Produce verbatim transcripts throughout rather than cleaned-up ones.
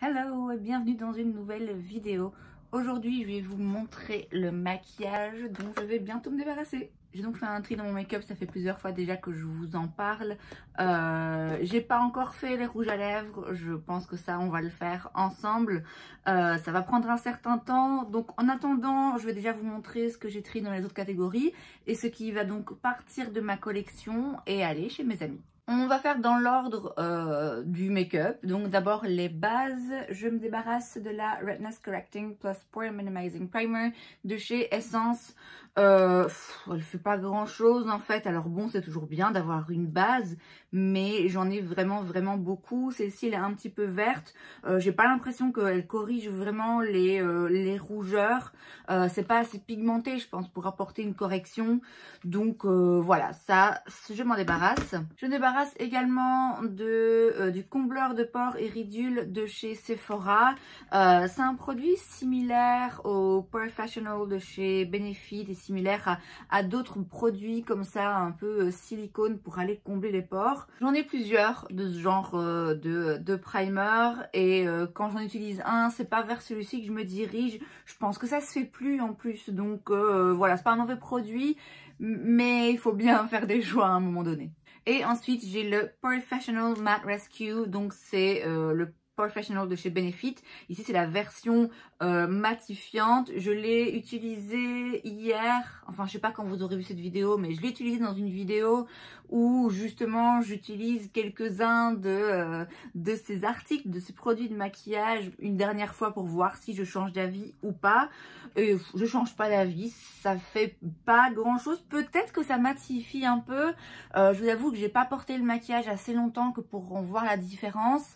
Hello et bienvenue dans une nouvelle vidéo. Aujourd'hui je vais vous montrer le maquillage dont je vais bientôt me débarrasser. J'ai donc fait un tri dans mon make-up, ça fait plusieurs fois déjà que je vous en parle. Euh, j'ai pas encore fait les rouges à lèvres, je pense que ça on va le faire ensemble. Euh, ça va prendre un certain temps, donc en attendant je vais déjà vous montrer ce que j'ai tri dans les autres catégories et ce qui va donc partir de ma collection et aller chez mes amis. On va faire dans l'ordre euh, du make-up. Donc d'abord les bases. Je me débarrasse de la Redness Correcting Plus Pore Minimizing Primer de chez Essence. Euh, pff, elle fait pas grand chose en fait. Alors bon, c'est toujours bien d'avoir une base, mais j'en ai vraiment vraiment beaucoup. Celle-ci elle est un petit peu verte. Euh, J'ai pas l'impression qu'elle corrige vraiment les, euh, les rougeurs. Euh, c'est pas assez pigmenté, je pense, pour apporter une correction. Donc euh, voilà, ça, je m'en débarrasse. Je me débarrasse également de, euh, du combleur de pores et ridules de chez Sephora. Euh, c'est un produit similaire au Porefessional de chez Benefit et similaire à, à d'autres produits comme ça, un peu euh, silicone pour aller combler les pores. J'en ai plusieurs de ce genre euh, de, de primer et euh, quand j'en utilise un, c'est pas vers celui-ci que je me dirige. Je pense que ça se fait plus en plus, donc euh, voilà, c'est pas un mauvais produit, mais il faut bien faire des choix à un moment donné. Et ensuite, j'ai le Porefessional Matte Rescue, donc c'est euh, le Porefessional de chez Benefit. Ici, c'est la version euh, matifiante. Je l'ai utilisé hier, enfin, je sais pas quand vous aurez vu cette vidéo, mais je l'ai utilisé dans une vidéo où justement, j'utilise quelques-uns de, euh, de ces articles, de ces produits de maquillage une dernière fois pour voir si je change d'avis ou pas. Et je change pas d'avis, ça fait pas grand-chose. Peut-être que ça matifie un peu. Euh, je vous avoue que j'ai pas porté le maquillage assez longtemps que pour en voir la différence.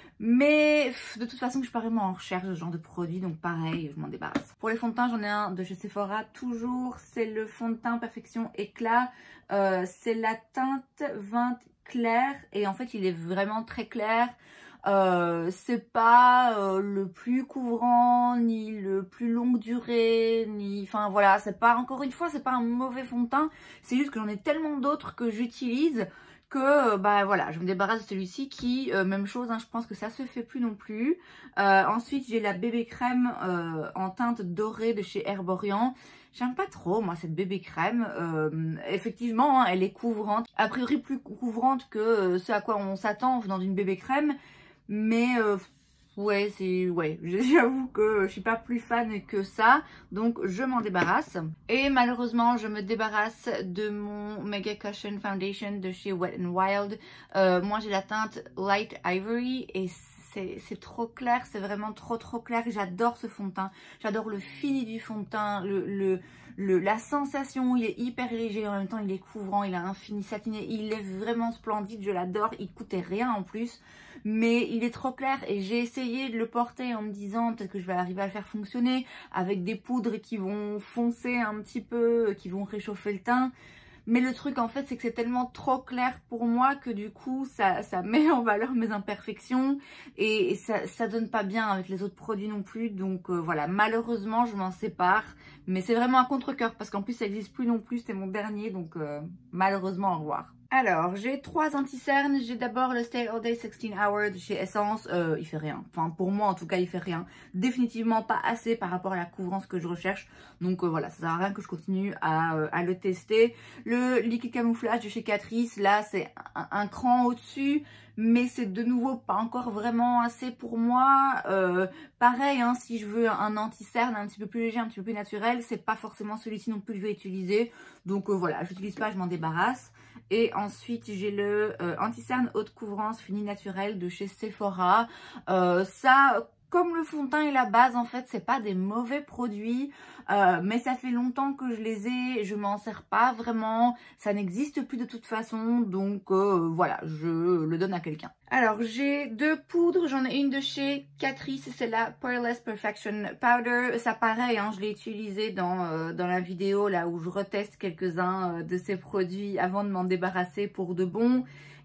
Mais de toute façon, je suis pas vraiment en recherche de ce genre de produit, donc pareil, je m'en débarrasse. Pour les fonds de teint, j'en ai un de chez Sephora, toujours. C'est le fond de teint Perfection Éclat. Euh, c'est la teinte vingt clair et en fait, il est vraiment très clair. Euh, c'est pas euh, le plus couvrant, ni le plus longue durée, ni... Enfin voilà, c'est pas, encore une fois, c'est pas un mauvais fond de teint. C'est juste que j'en ai tellement d'autres que j'utilise que bah voilà, je me débarrasse de celui-ci qui, euh, même chose, hein, je pense que ça se fait plus non plus. Euh, ensuite, j'ai la bébé crème euh, en teinte dorée de chez Herborian. J'aime pas trop, moi, cette bébé crème. Euh, effectivement, hein, elle est couvrante. A priori, plus couvrante que euh, ce à quoi on s'attend dans une bébé crème. Mais... Euh, Ouais, c'est ouais, j'avoue que je suis pas plus fan que ça, donc je m'en débarrasse. Et malheureusement, je me débarrasse de mon Mega Cushion Foundation de chez Wet n Wild. Euh, moi, j'ai la teinte Light Ivory et c'est trop clair, c'est vraiment trop trop clair. J'adore ce fond de teint, j'adore le fini du fond de teint, le, le, le, la sensation, il est hyper léger, en même temps il est couvrant, il a un fini satiné, il est vraiment splendide, je l'adore, il coûtait rien en plus. Mais il est trop clair et j'ai essayé de le porter en me disant peut-être que je vais arriver à le faire fonctionner avec des poudres qui vont foncer un petit peu, qui vont réchauffer le teint. Mais le truc en fait c'est que c'est tellement trop clair pour moi que du coup ça, ça met en valeur mes imperfections et, et ça, ça donne pas bien avec les autres produits non plus. Donc euh, voilà, malheureusement je m'en sépare. Mais c'est vraiment un contre-cœur parce qu'en plus ça n'existe plus non plus, c'était mon dernier, donc euh, malheureusement au revoir. Alors, j'ai trois anti-cernes. J'ai d'abord le Stay All Day seize Hour de chez Essence. Euh, il fait rien. Enfin, pour moi, en tout cas, il fait rien. Définitivement pas assez par rapport à la couvrance que je recherche. Donc euh, voilà, ça sert à rien que je continue à, euh, à le tester. Le Liquid Camouflage de chez Catrice, là, c'est un, un cran au-dessus. Mais c'est de nouveau pas encore vraiment assez pour moi. Euh, pareil, hein, si je veux un anti-cerne un petit peu plus léger, un petit peu plus naturel, c'est pas forcément celui-ci non plus que je vais utiliser. Donc euh, voilà, je n'utilise pas, je m'en débarrasse. Et ensuite, j'ai le euh, anti-cerne haute couvrance fini naturel de chez Sephora. Euh, ça... Comme le fond de teint et la base, en fait, c'est pas des mauvais produits, euh, mais ça fait longtemps que je les ai, je m'en sers pas vraiment, ça n'existe plus de toute façon, donc euh, voilà, je le donne à quelqu'un. Alors, j'ai deux poudres, j'en ai une de chez Catrice, c'est la Poreless Perfection Powder. Ça pareil, hein, je l'ai utilisé dans, euh, dans la vidéo là où je reteste quelques-uns euh, de ces produits avant de m'en débarrasser pour de bon.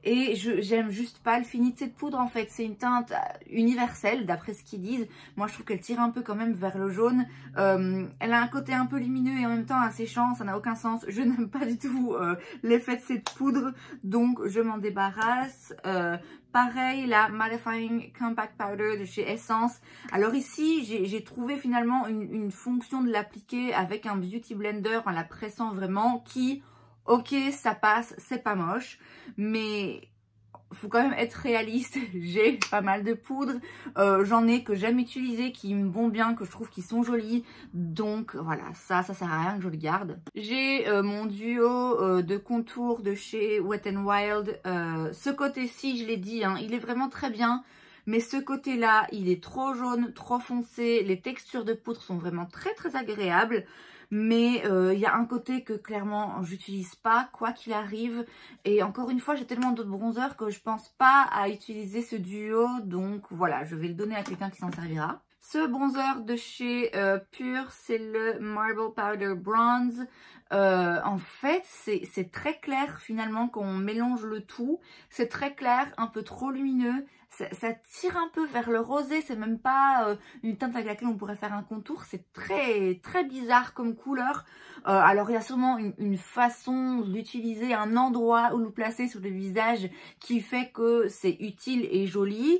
et j'aime juste pas le fini de cette poudre en fait. C'est une teinte universelle d'après ce qu'ils disent. Moi je trouve qu'elle tire un peu quand même vers le jaune. Euh, elle a un côté un peu lumineux et en même temps asséchant, ça n'a aucun sens. Je n'aime pas du tout euh, l'effet de cette poudre, donc je m'en débarrasse. Euh, pareil, la Mattifying Compact Powder de chez Essence. Alors ici, j'ai trouvé finalement une, une fonction de l'appliquer avec un Beauty Blender en la pressant vraiment qui, ok, ça passe, c'est pas moche, mais faut quand même être réaliste. J'ai pas mal de poudres, euh, j'en ai que j'aime utiliser, qui me vont bien, que je trouve qu'ils sont jolis, donc voilà, ça, ça sert à rien que je le garde. J'ai euh, mon duo euh, de contour de chez Wet n Wild, euh, ce côté-ci, je l'ai dit, hein, il est vraiment très bien, mais ce côté-là, il est trop jaune, trop foncé, les textures de poudre sont vraiment très très agréables. Mais il euh, y a un côté que clairement j'utilise pas quoi qu'il arrive. Et encore une fois, j'ai tellement d'autres bronzers que je pense pas à utiliser ce duo. Donc voilà, je vais le donner à quelqu'un qui s'en servira. Ce bronzer de chez euh, Pure, c'est le Marble Powder Bronze. Euh, en fait, c'est très clair finalement quand on mélange le tout. C'est très clair, un peu trop lumineux. Ça, ça tire un peu vers le rosé. C'est même pas euh, une teinte avec laquelle on pourrait faire un contour. C'est très très bizarre comme couleur. Euh, alors il y a sûrement une, une façon d'utiliser un endroit où le placer sur le visage qui fait que c'est utile et joli.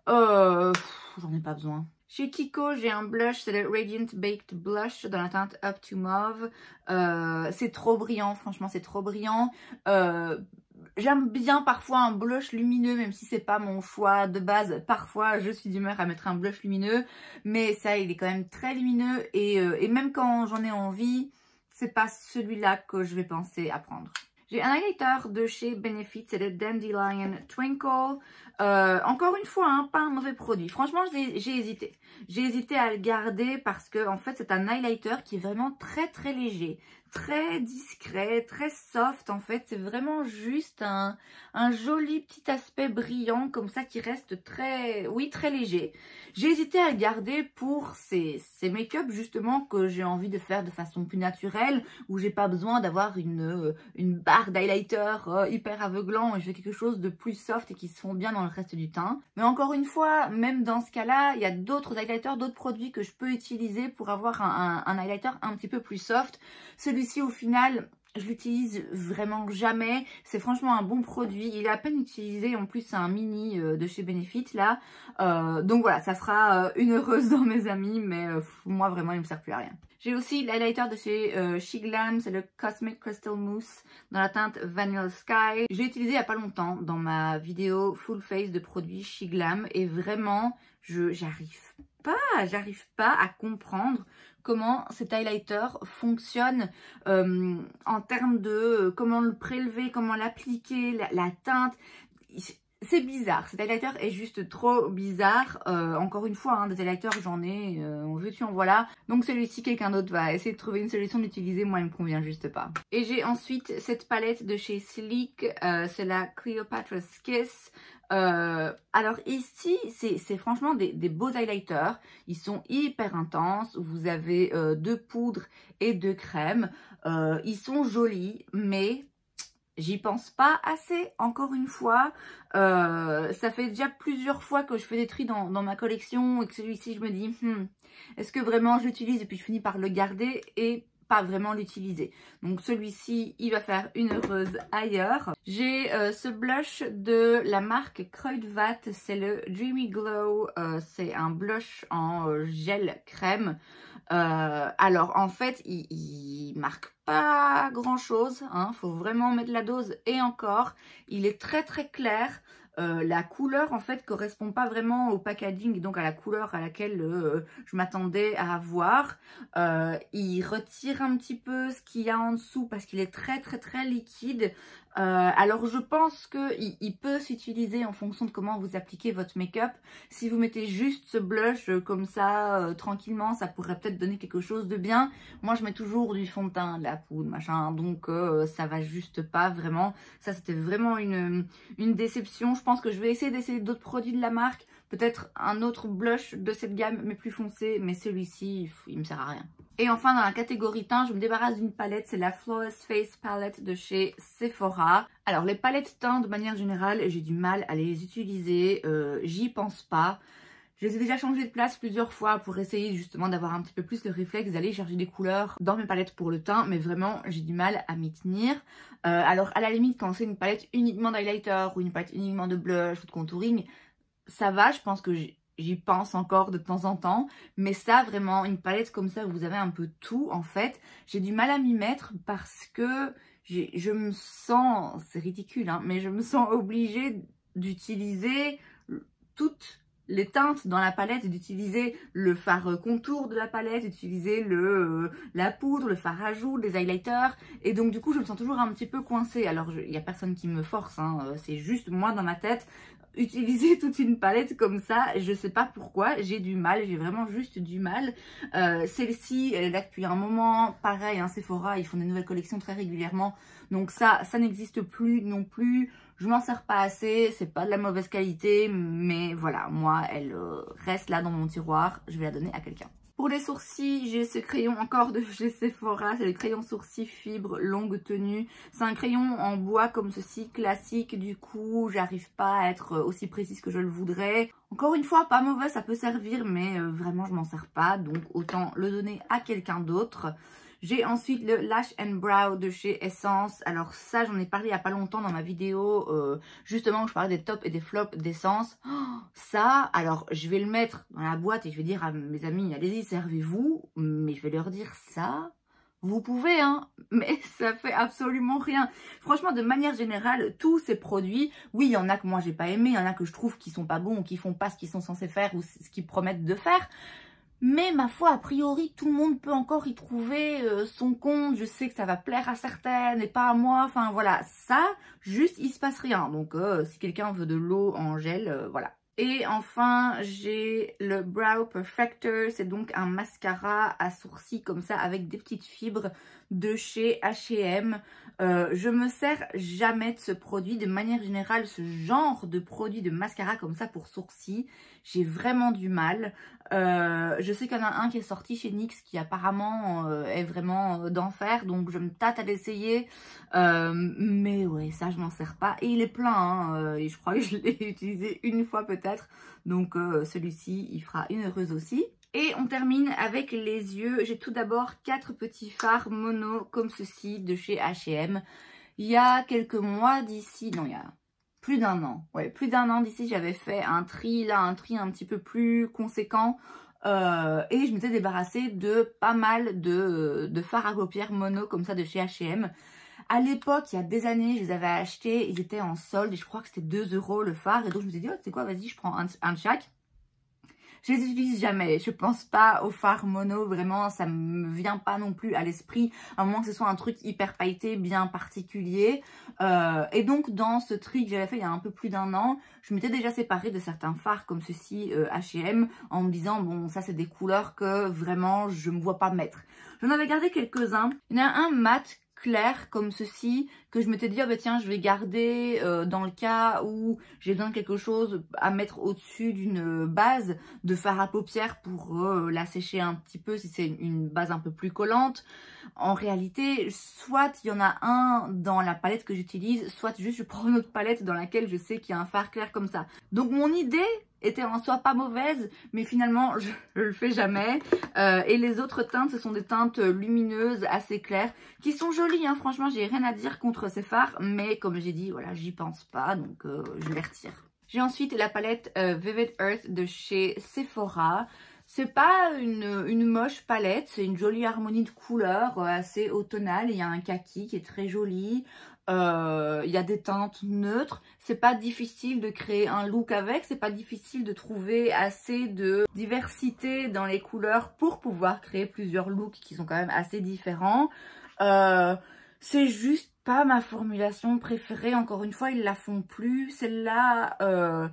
Euh, J'en ai pas besoin. Chez Kiko, j'ai un blush, c'est le Radiant Baked Blush dans la teinte Up to Mauve. Euh, c'est trop brillant, franchement, c'est trop brillant. Euh, J'aime bien parfois un blush lumineux, même si c'est pas mon choix de base. Parfois, je suis d'humeur à mettre un blush lumineux, mais ça, il est quand même très lumineux. Et, euh, et même quand j'en ai envie, c'est pas celui-là que je vais penser à prendre. J'ai un highlighter de chez Benefit, c'est le Dandelion Twinkle. Euh, encore une fois, hein, pas un mauvais produit. Franchement, j'ai hésité. J'ai hésité à le garder parce que en fait, c'est un highlighter qui est vraiment très très léger, très discret, très soft. En fait, c'est vraiment juste un, un joli petit aspect brillant comme ça qui reste très, oui, très léger. J'ai hésité à le garder pour ces, ces make-up justement que j'ai envie de faire de façon plus naturelle, où j'ai pas besoin d'avoir une, une barre d'highlighter euh, hyper aveuglant et je veux quelque chose de plus soft et qui se fond bien dans le reste du teint. Mais encore une fois, même dans ce cas-là, il y a d'autres highlighters, d'autres produits que je peux utiliser pour avoir un, un, un highlighter un petit peu plus soft. Celui-ci au final, je l'utilise vraiment jamais. C'est franchement un bon produit. Il est à peine utilisé. En plus, c'est un mini euh, de chez Benefit là. Euh, donc voilà, ça fera euh, une heureuse dans mes amis. Mais euh, moi, vraiment, il me sert plus à rien. J'ai aussi l'highlighter de chez euh, Shiglam. C'est le Cosmic Crystal Mousse dans la teinte Vanilla Sky. Je l'ai utilisé il n'y a pas longtemps dans ma vidéo full face de produits Shiglam. Et vraiment, je j'arrive pas, j'arrive pas à comprendre comment cet highlighter fonctionne euh, en termes de euh, comment le prélever, comment l'appliquer, la, la teinte. C'est bizarre, cet highlighter est juste trop bizarre. Euh, encore une fois, hein, des highlighters j'en ai, euh, on veut tu en voilà. Donc celui-ci, quelqu'un d'autre va essayer de trouver une solution d'utiliser, moi il me convient juste pas. Et j'ai ensuite cette palette de chez Sleek, euh, c'est la Cleopatra's Kiss. Euh, alors ici, c'est franchement des, des beaux highlighters. Ils sont hyper intenses. Vous avez euh, deux poudres et deux crèmes. Euh, ils sont jolis, mais j'y pense pas assez. Encore une fois, euh, ça fait déjà plusieurs fois que je fais des tris dans, dans ma collection et que celui-ci, je me dis, hmm, est-ce que vraiment je l'utilise? Et puis je finis par le garder et pas vraiment l'utiliser. Donc celui-ci, il va faire une heureuse ailleurs. J'ai euh, ce blush de la marque Kruidvat, c'est le Dreamy Glow. Euh, c'est un blush en euh, gel crème. Euh, alors en fait, il, il marque pas grand chose, hein, faut vraiment mettre la dose et encore. Il est très très clair. Euh, la couleur en fait correspond pas vraiment au packaging, donc à la couleur à laquelle euh, je m'attendais à avoir. Euh, il retire un petit peu ce qu'il y a en dessous parce qu'il est très très très liquide. Euh, alors je pense qu'il il peut s'utiliser en fonction de comment vous appliquez votre make-up. Si vous mettez juste ce blush euh, comme ça euh, tranquillement, ça pourrait peut-être donner quelque chose de bien. Moi je mets toujours du fond de teint, de la poudre, machin, donc euh, ça va juste pas vraiment. Ça c'était vraiment une, une déception. Je pense que je vais essayer d'essayer d'autres produits de la marque. Peut-être un autre blush de cette gamme mais plus foncé, mais celui-ci il me sert à rien. Et enfin, dans la catégorie teint, je me débarrasse d'une palette, c'est la Flawless Face Palette de chez Sephora. Alors, les palettes teint, de manière générale, j'ai du mal à les utiliser, euh, j'y pense pas. Je les ai déjà changées de place plusieurs fois pour essayer justement d'avoir un petit peu plus le réflexe d'aller chercher des couleurs dans mes palettes pour le teint, mais vraiment, j'ai du mal à m'y tenir. Euh, alors, à la limite, quand c'est une palette uniquement d'highlighter ou une palette uniquement de blush ou de contouring, ça va, je pense que j'ai... J'y pense encore de temps en temps, mais ça vraiment, une palette comme ça où vous avez un peu tout en fait, j'ai du mal à m'y mettre parce que je me sens, c'est ridicule hein, mais je me sens obligée d'utiliser toutes les teintes dans la palette, d'utiliser le fard contour de la palette, d'utiliser le euh, la poudre, le fard à joues, les highlighters, et donc du coup je me sens toujours un petit peu coincée. Alors il n'y a personne qui me force, hein, c'est juste moi dans ma tête. Utiliser toute une palette comme ça, je sais pas pourquoi, j'ai du mal, j'ai vraiment juste du mal. Euh, Celle-ci, elle est là depuis un moment, pareil, hein, Sephora, ils font des nouvelles collections très régulièrement, donc ça, ça n'existe plus non plus, je m'en sers pas assez, c'est pas de la mauvaise qualité, mais voilà, moi, elle euh, reste là dans mon tiroir, je vais la donner à quelqu'un. Pour les sourcils, j'ai ce crayon encore de chez Sephora, c'est le crayon sourcil fibre longue tenue. C'est un crayon en bois comme ceci, classique, du coup j'arrive pas à être aussi précise que je le voudrais. Encore une fois, pas mauvais, ça peut servir, mais euh, vraiment je m'en sers pas, donc autant le donner à quelqu'un d'autre. J'ai ensuite le Lash and Brow de chez Essence. Alors ça, j'en ai parlé il n'y a pas longtemps dans ma vidéo, euh, justement où je parlais des tops et des flops d'Essence. Oh, ça, alors je vais le mettre dans la boîte et je vais dire à mes amis, allez-y, servez-vous. Mais je vais leur dire ça, vous pouvez, hein, mais ça fait absolument rien. Franchement, de manière générale, tous ces produits, oui, il y en a que moi j'ai pas aimé, il y en a que je trouve qui sont pas bons ou qui font pas ce qu'ils sont censés faire ou ce qu'ils promettent de faire. Mais ma foi, a priori, tout le monde peut encore y trouver euh, son compte. Je sais que ça va plaire à certaines et pas à moi. Enfin voilà, ça, juste, il se passe rien. Donc euh, si quelqu'un veut de l'eau en gel, euh, voilà. Et enfin, j'ai le Brow Perfector. C'est donc un mascara à sourcils comme ça avec des petites fibres de chez H et M. Euh, je me sers jamais de ce produit. De manière générale, ce genre de produit de mascara comme ça pour sourcils, j'ai vraiment du mal. Euh, je sais qu'il y en a un qui est sorti chez N Y X qui apparemment euh, est vraiment euh, d'enfer. Donc je me tâte à l'essayer. Euh, mais ouais, ça je m'en sers pas. Et il est plein. Hein, euh, et je crois que je l'ai utilisé une fois peut-être. Donc euh, celui-ci, il fera une heureuse aussi. Et on termine avec les yeux. J'ai tout d'abord quatre petits fards mono comme ceci de chez H et M. Il y a quelques mois d'ici, non il y a plus d'un an. Ouais, plus d'un an d'ici j'avais fait un tri, là un tri un petit peu plus conséquent. Euh, et je m'étais débarrassée de pas mal de, de fards à paupières mono comme ça de chez H et M. À l'époque, il y a des années, je les avais achetés, ils étaient en solde et je crois que c'était deux euros le fard. Et donc je me suis dit, oh, tu sais quoi, vas-y, je prends un, un de chaque. Je les utilise jamais, je pense pas aux fards mono, vraiment ça me vient pas non plus à l'esprit, à moins que ce soit un truc hyper pailleté, bien particulier. Euh, et donc dans ce tri que j'avais fait il y a un peu plus d'un an, je m'étais déjà séparée de certains fards comme ceci euh, H et M en me disant bon ça c'est des couleurs que vraiment je me vois pas mettre. J'en avais gardé quelques-uns, il y en a un mat clair comme ceci que je m'étais dit oh bah tiens je vais garder euh, dans le cas où j'ai besoin de quelque chose à mettre au-dessus d'une base de fard à paupières pour euh, la sécher un petit peu si c'est une base un peu plus collante. En réalité soit il y en a un dans la palette que j'utilise, soit juste je prends une autre palette dans laquelle je sais qu'il y a un fard clair comme ça. Donc mon idée était en soi pas mauvaise, mais finalement je, je le fais jamais. Euh, et les autres teintes, ce sont des teintes lumineuses assez claires, qui sont jolies, hein. Franchement j'ai rien à dire contre ces fards, mais comme j'ai dit, voilà, j'y pense pas, donc euh, je les retire. J'ai ensuite la palette euh, Vivid Earth de chez Sephora. C'est pas une, une moche palette, c'est une jolie harmonie de couleurs, euh, assez automnale. Il y a un kaki qui est très joli. Euh, il y a des teintes neutres, c'est pas difficile de créer un look avec, c'est pas difficile de trouver assez de diversité dans les couleurs pour pouvoir créer plusieurs looks qui sont quand même assez différents. Euh, c'est juste pas ma formulation préférée, encore une fois ils la font plus, celle-là... Euh,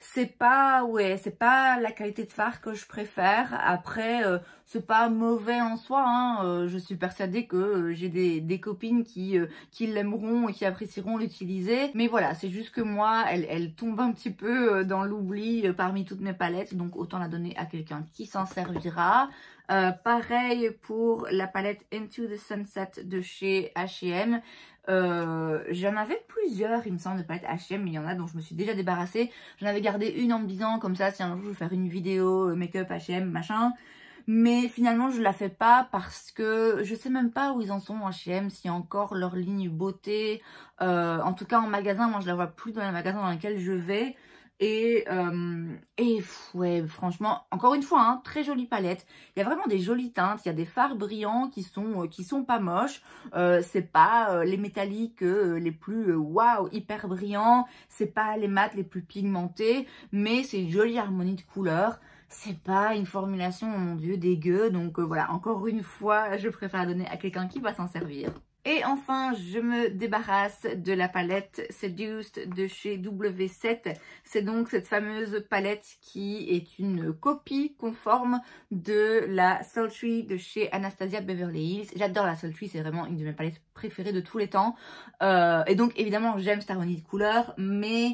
c'est pas, ouais, c'est pas la qualité de fard que je préfère. Après, euh, c'est pas mauvais en soi, hein. Euh, je suis persuadée que euh, j'ai des, des copines qui, euh, qui l'aimeront et qui apprécieront l'utiliser. Mais voilà, c'est juste que moi, elle, elle tombe un petit peu euh, dans l'oubli euh, parmi toutes mes palettes. Donc autant la donner à quelqu'un qui s'en servira. Euh, pareil pour la palette Into the Sunset de chez H et M. Euh, j'en avais plusieurs, il me semble, de palettes H et M, mais il y en a dont je me suis déjà débarrassée. J'en avais gardé une en me disant comme ça, si un jour je veux faire une vidéo make-up H et M, machin. Mais finalement, je la fais pas parce que je sais même pas où ils en sont H et M, s'il y a encore leur ligne beauté. Euh, en tout cas, en magasin, moi je la vois plus dans les magasins dans lesquels je vais. Et, euh, et pff, ouais, franchement, encore une fois, hein, très jolie palette. Il y a vraiment des jolies teintes, il y a des fards brillants qui sont, euh, qui sont pas moches. Euh, c'est pas euh, les métalliques euh, les plus waouh, wow, hyper brillants. C'est pas les mats les plus pigmentés, mais c'est une jolie harmonie de couleurs. C'est pas une formulation, oh mon dieu, dégueu. Donc euh, voilà, encore une fois, je préfère la donner à quelqu'un qui va s'en servir. Et enfin, je me débarrasse de la palette Seduced de chez W sept. C'est donc cette fameuse palette qui est une copie conforme de la Sultry de chez Anastasia Beverly Hills. J'adore la Sultry, c'est vraiment une de mes palettes préférées de tous les temps. Euh, et donc évidemment, j'aime cette harmonie de couleurs, mais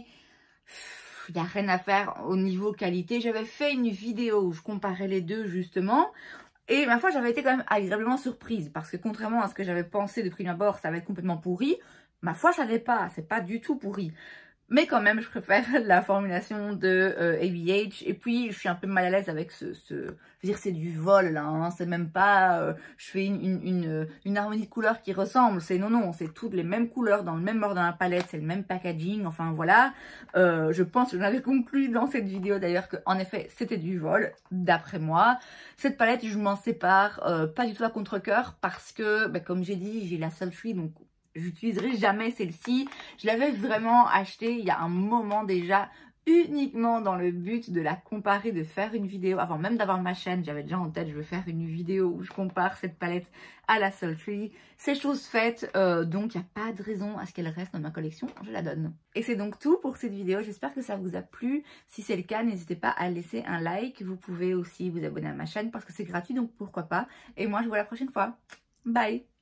il n'y a rien à faire au niveau qualité. J'avais fait une vidéo où je comparais les deux justement. Et ma foi, j'avais été quand même agréablement surprise parce que contrairement à ce que j'avais pensé de prime abord, ça va être complètement pourri. Ma foi, ça l'est pas, c'est pas du tout pourri. Mais quand même, je préfère la formulation de euh, A B H. Et puis, je suis un peu mal à l'aise avec ce... ce... Je veux dire, c'est du vol, là. Hein. C'est même pas... Euh, je fais une, une, une, une harmonie de couleurs qui ressemble. C'est non, non. C'est toutes les mêmes couleurs, dans le même ordre dans la palette. C'est le même packaging. Enfin, voilà. Euh, je pense que j'avais conclu dans cette vidéo, d'ailleurs, qu'en effet, c'était du vol, d'après moi. Cette palette, je m'en sépare euh, pas du tout à contre-cœur parce que, bah, comme j'ai dit, j'ai la Sultry, donc... j'utiliserai jamais celle-ci. Je l'avais vraiment achetée il y a un moment déjà, uniquement dans le but de la comparer, de faire une vidéo. Avant même d'avoir ma chaîne, j'avais déjà en tête, je veux faire une vidéo où je compare cette palette à la Sultry. C'est chose faite, euh, donc il n'y a pas de raison à ce qu'elle reste dans ma collection, je la donne. Et c'est donc tout pour cette vidéo, j'espère que ça vous a plu. Si c'est le cas, n'hésitez pas à laisser un like. Vous pouvez aussi vous abonner à ma chaîne parce que c'est gratuit, donc pourquoi pas. Et moi, je vous vois la prochaine fois. Bye!